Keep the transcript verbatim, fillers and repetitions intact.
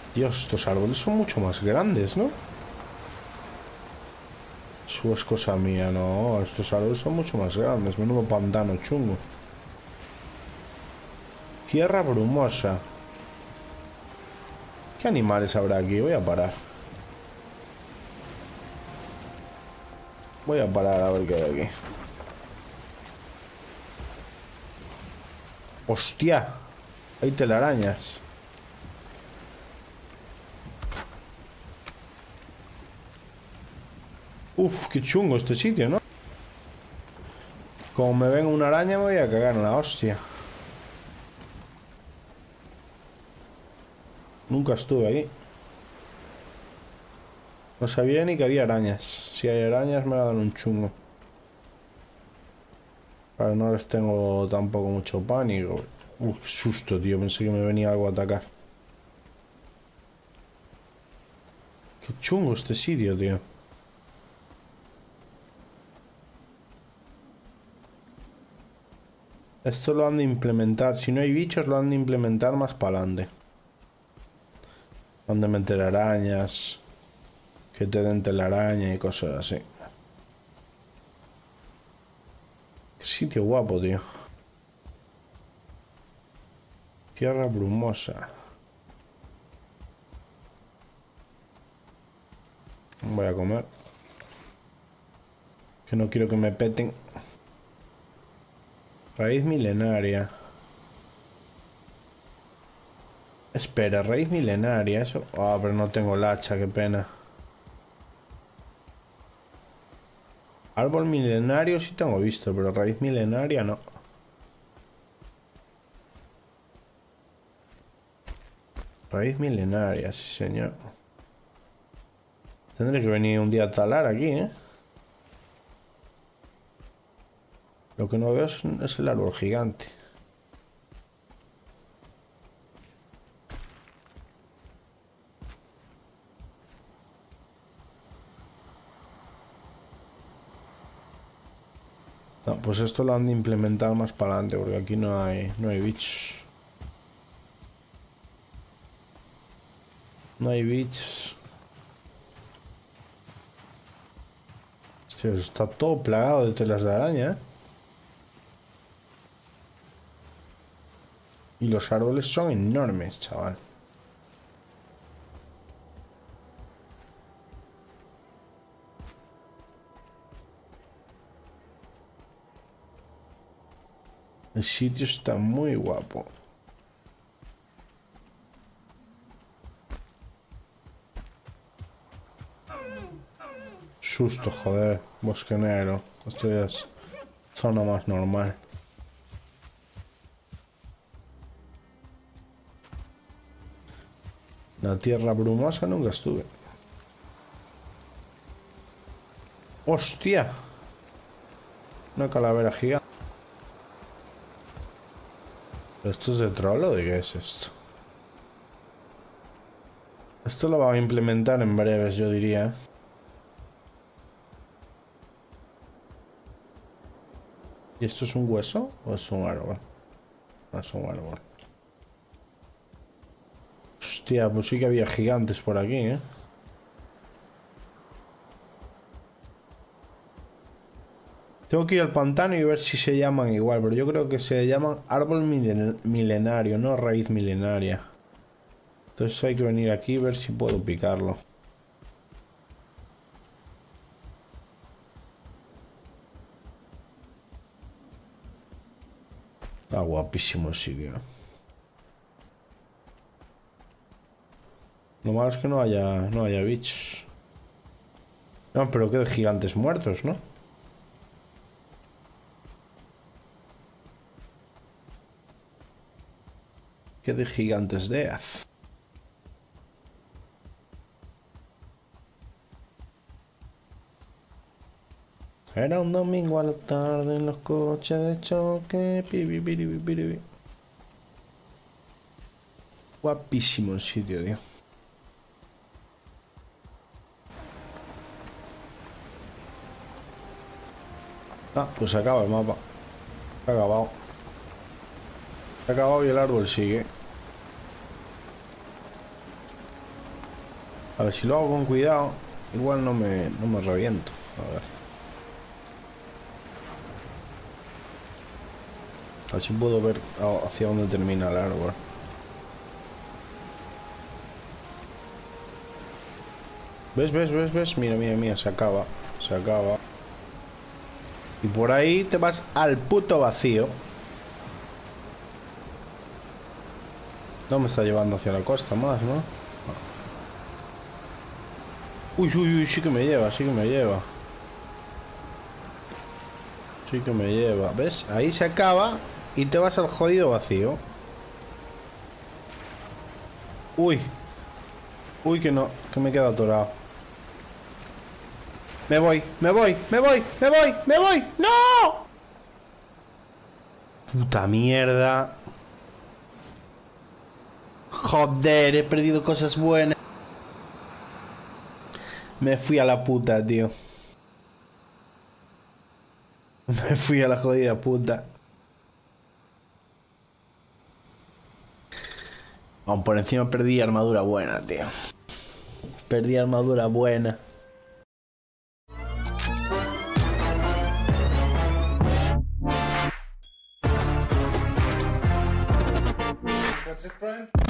Dios, estos árboles son mucho más grandes, ¿no? Eso es cosa mía, no. Estos árboles son mucho más grandes. Menudo pantano chungo. Tierra brumosa. ¿Qué animales habrá aquí? Voy a parar. Voy a parar a ver qué hay aquí. ¡Hostia! Hay telarañas. Uf, qué chungo este sitio, ¿no? Como me venga una araña me voy a cagar en la hostia. Nunca estuve ahí. No sabía ni que había arañas. Si hay arañas me dan un chungo. Pero no les tengo tampoco mucho pánico. Uf, qué susto, tío. Pensé que me venía algo a atacar. Qué chungo este sitio, tío. Esto lo han de implementar. Si no hay bichos, lo han de implementar más para adelante. Han de meter arañas. Que te den telaraña y cosas así. Qué sitio guapo, tío. Tierra brumosa. Voy a comer. Que no quiero que me peten. Raíz milenaria. Espera, raíz milenaria, eso. Ah, pero no tengo la hacha, qué pena. Árbol milenario sí tengo visto, pero raíz milenaria no. Raíz milenaria, sí señor. Tendré que venir un día a talar aquí, ¿eh? Lo que no veo es, es el árbol gigante. No, pues esto lo han de implementar más para adelante, porque aquí no hay, no hay bichos. No hay bichos. Hostia, está todo plagado de telas de araña, ¿eh? Y los árboles son enormes, chaval. El sitio está muy guapo. Susto, joder. Bosque negro. Esto ya es zona más normal. La tierra brumosa nunca estuve. ¡Hostia! Una calavera gigante. ¿Esto es de troll o de qué es esto? Esto lo van a implementar en breves, yo diría. ¿Y esto es un hueso o es un árbol? No, es un árbol. Hostia, pues sí que había gigantes por aquí, ¿eh? Tengo que ir al pantano y ver si se llaman igual, pero yo creo que se llaman árbol milen milenario, no raíz milenaria. Entonces hay que venir aquí y ver si puedo picarlo. Está guapísimo el sitio. Lo malo es que no haya, no haya bichos. No, pero que de gigantes muertos, ¿no? Que de gigantes de az. Era un domingo a la tarde en los coches de choque. Pibi, pibi, pibi. Guapísimo el sitio, tío. Ah, pues se acaba el mapa. Se ha acabado. Se ha acabado y el árbol sigue. A ver, si lo hago con cuidado, igual no me, no me reviento. A ver. A ver si puedo ver hacia dónde termina el árbol. ¿Ves, ves, ves, ves? Mira, mira, mira, se acaba. Se acaba. Y por ahí te vas al puto vacío. No me está llevando hacia la costa más, ¿no? Uy, uy, uy, sí que me lleva, sí que me lleva. Sí que me lleva. ¿Ves? Ahí se acaba y te vas al jodido vacío. Uy. Uy, que no, que me queda atorado. Me voy, me voy, me voy, me voy, me voy. ¡No! Puta mierda. Joder, he perdido cosas buenas. Me fui a la puta, tío. Me fui a la jodida puta. Aún por encima perdí armadura buena, tío. Perdí armadura buena. That's it, Brian?